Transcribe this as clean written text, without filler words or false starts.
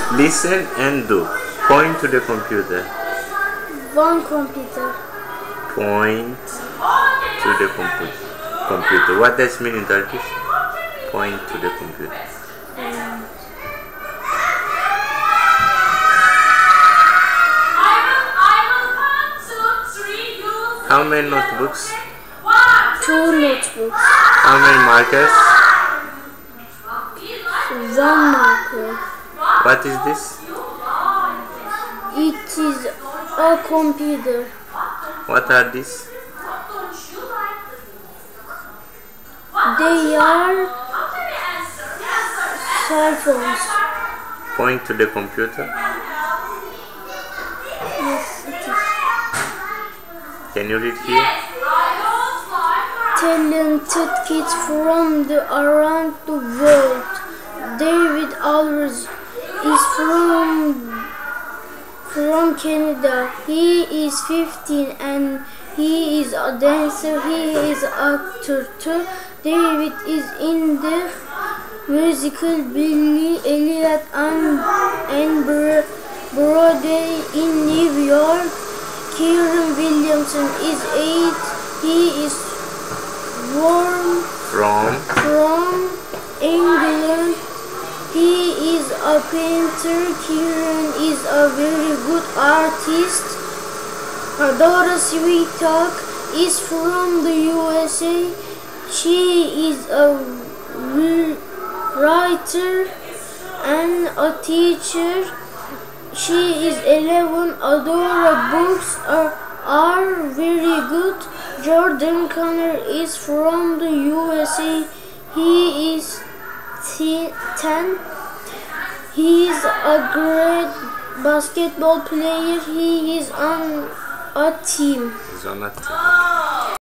Listen and do. Point to the computer. One computer. Point to the computer. What does mean in Turkish? Point to the computer. How many notebooks? 2 notebooks. How many markers? 1 marker. What is this? It is a computer. What are these? They are cell phones. Point to the computer. Yes, it is. Can you read here? Talented kids from around the world. David Alvarez is from Canada. He is 15 and he is a dancer. He is an actor too. David is in the musical Billy Elliot and Broadway in New York. Kieran Williamson is 8. He is from England. He is a painter. Kieran is a very good artist. Adora Switak is from the USA. She is a writer and a teacher. She is 11. Adora books are very good. Jordan Connor is from the USA. He is 10. He is a great basketball player. He is on a team. He's on a team.